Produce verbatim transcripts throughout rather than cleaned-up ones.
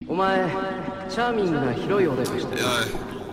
お前、チャーミングな広いおでこしてる。 Yeah.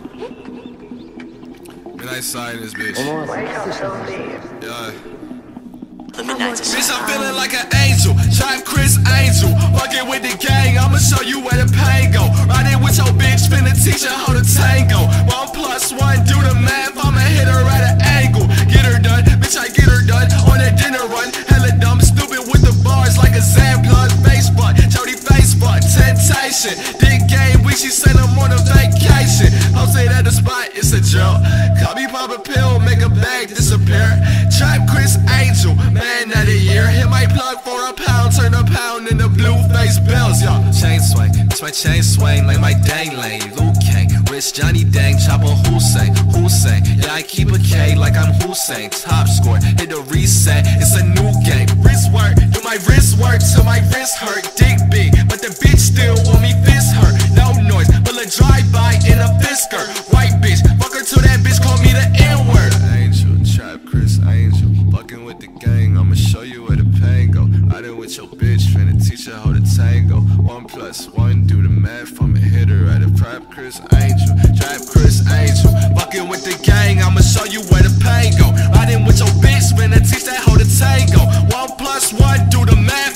Midnight side in this bitch. Yeah. Bitch, I'm feeling like an angel. Chime Cris angel. Fucking with the gang, I'ma show you where the pain go. Riding with your bitch, finna teach her how to tango. One plus one, do the math, I'ma hit her at an angle. Get her done, bitch, I get her done. On that dinner run, hella dumb, stupid with the bars like a Zan blood face butt. Jody face butt, temptation. Dick game, we she send them on a vacation. I'll say that the spot, it's a joke. Call me pop a pill, make a bag disappear. Trap Cris angel, man of the year. Hit my plug for a pound, turn a pound into blue face bills, yo. Chain swing, it's my chain swing like my danglang. Luke Kang, rich Johnny Dang, choppa Hussein, Hussein. Yeah, I keep a K like I'm Hussein. Top score, hit the reset, it's a new game. Wrist work, do my wrist work till my wrist hurt. Dick big, but the bitch still want me fist hurt. No noise, but a drive-by in a fisker. White bitch, fuck her till that bitch call me the N-word. Angel, trap Cris angel. Fucking with the gang, I'ma show you where the pain go. Riding with your bitch, finna teach her how to tango. One plus one, do the math, I'ma hit her at a trap Cris angel. Trap Cris angel. Fucking with the gang, I'ma show you where the pain go. Riding with your bitch, finna teach her how to tango. One plus one, do the math.